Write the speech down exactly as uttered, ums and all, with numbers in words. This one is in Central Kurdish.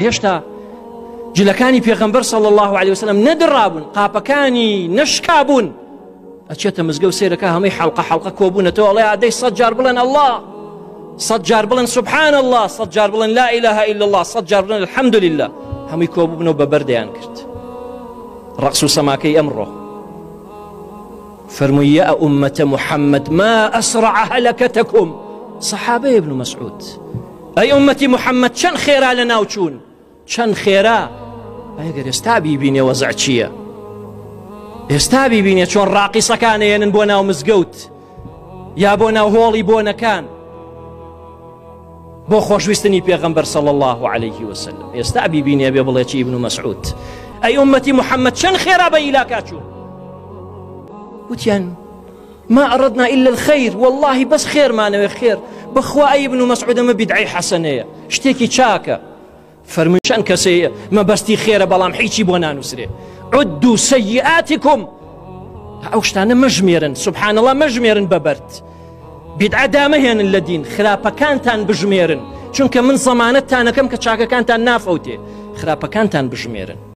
هێشتا جلەکانی پێغەمبەر صلی الله عليه وسلم نەدڕابوون، قاپەکانی نەشکابوون، ئەچێتە مزگەوت سێرەکە هەمەی حەڵقە حەڵقە کۆبوونەتەوە، ئەڵێ ئادەی سەد جار بڵێن الله، سەد جار بڵێن سبحان الله، سەد جار بڵێن لا إله إلا الله، سەد جار بڵێن الحمد لله، هەمووی کۆبوونەوە بە بەردەیان کرد. ڕەقس و سەماکەی ئەمڕۆ فەرمووی یا ئومەتە محەممەد ما ئەسرع هەلەکەتەکم. سەحابەی ابن مەسعود، ئەی ئومەتی محەممەد چەند خێرا لە ناوچوون، چەند خێرا. ئەگەر ئێستا بیبینێ وەزع چییە، ئێستا بیبینێ چۆن ڕاقیسەکانەیەنن بۆ ناو مزگەوت یا بۆ ناو هۆڵی بۆنەکان بۆ خۆشویستنی پێغەمبەر صلی الله عليه وسلم. ئێستا بیبینێ بێ بڵێ چی ابن مەسعود، ئەی ئومەتی محەممەد چەند خێرا بە ئیلاکا چوون. وتیان ما أردنا إلا الخير، والله بس خير ما نوي خير، بخوا أي ابن مسعود ما بدعي حسنية شتيكي شاكا فرمي شان كسية ما بستي خير بلام حيشي بونا نسري عدوا سيئاتكم. أوشتانا مجميرن سبحان الله مجميرن ببرت بدعة دامهن الذين خرابا كانتان بجميرن چونك من زمانتان كم كشاكا كانتان نافوتي خرابا كانتان بجميرن.